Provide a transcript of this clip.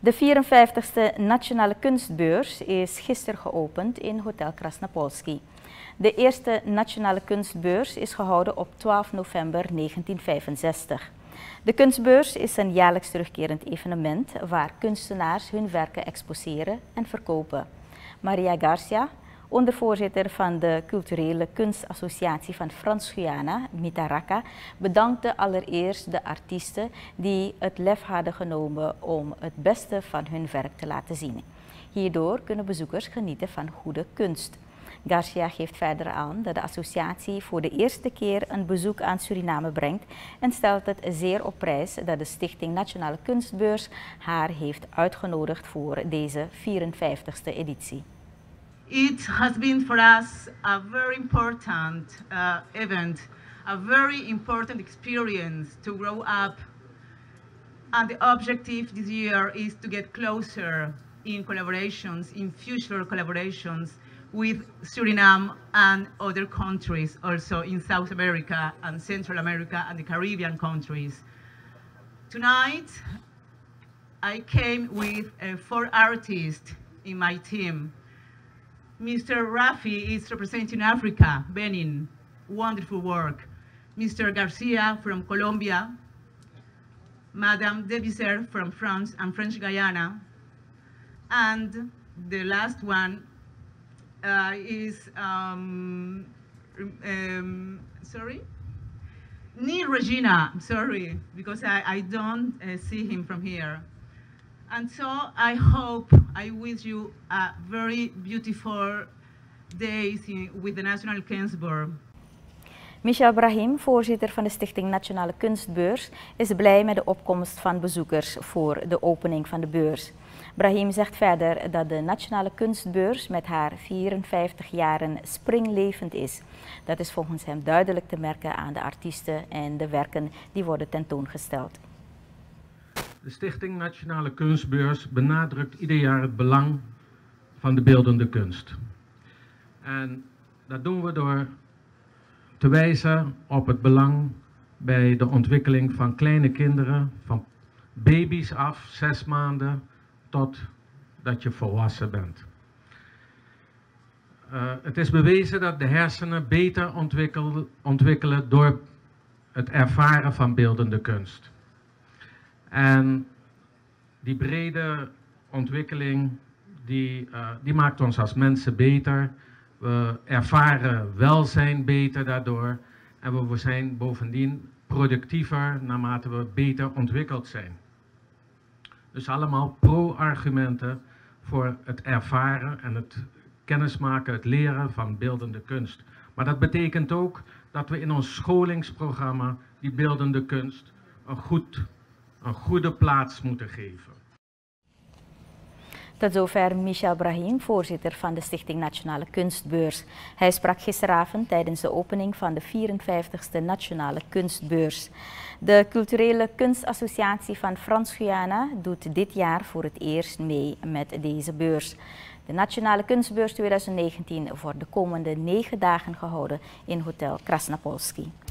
De 54e Nationale Kunstbeurs is gisteren geopend in Hotel Krasnapolski. De eerste Nationale Kunstbeurs is gehouden op 12 november 1965. De kunstbeurs is een jaarlijks terugkerend evenement waar kunstenaars hun werken exposeren en verkopen. Maria Garcia, ondervoorzitter van de Culturele Kunstassociatie van Frans-Guyana, Mitaraka, bedankte allereerst de artiesten die het lef hadden genomen om het beste van hun werk te laten zien. Hierdoor kunnen bezoekers genieten van goede kunst. Garcia geeft verder aan dat de associatie voor de eerste keer een bezoek aan Suriname brengt en stelt het zeer op prijs dat de Stichting Nationale Kunstbeurs haar heeft uitgenodigd voor deze 54e editie. It has been for us a very important event, a very important experience to grow up. And the objective this year is to get closer in collaborations, in future collaborations with Suriname and other countries, also in South America and Central America and the Caribbean countries. Tonight, I came with 4 artists in my team. Mr. Rafi is representing Africa, Benin, wonderful work. Mr. Garcia from Colombia, Madame Debiser from France and French Guyana, and the last one is, Neil Regina, sorry, because I don't see him from here. And so I hope, I wish you a very beautiful days with the National Kunstbeurs. Michel Brahim, voorzitter van de Stichting Nationale Kunstbeurs, is blij met de opkomst van bezoekers voor de opening van de beurs. Brahim zegt verder dat de Nationale Kunstbeurs met haar 54 jaren springlevend is. Dat is volgens hem duidelijk te merken aan de artiesten en de werken die worden tentoongesteld. De Stichting Nationale Kunstbeurs benadrukt ieder jaar het belang van de beeldende kunst. En dat doen we door te wijzen op het belang bij de ontwikkeling van kleine kinderen, van baby's af, 6 maanden, tot dat je volwassen bent. Het is bewezen dat de hersenen beter ontwikkelen door het ervaren van beeldende kunst. En die brede ontwikkeling, die maakt ons als mensen beter. We ervaren welzijn beter daardoor. En we zijn bovendien productiever naarmate we beter ontwikkeld zijn. Dus allemaal pro-argumenten voor het ervaren en het kennismaken, het leren van beeldende kunst. Maar dat betekent ook dat we in ons scholingsprogramma die beeldende kunst een goede plaats moeten geven. Tot zover Michel Brahim, voorzitter van de Stichting Nationale Kunstbeurs. Hij sprak gisteravond tijdens de opening van de 54e Nationale Kunstbeurs. De Culturele Kunstassociatie van Frans-Guyana doet dit jaar voor het eerst mee met deze beurs. De Nationale Kunstbeurs 2019 wordt de komende 9 dagen gehouden in Hotel Krasnapolski.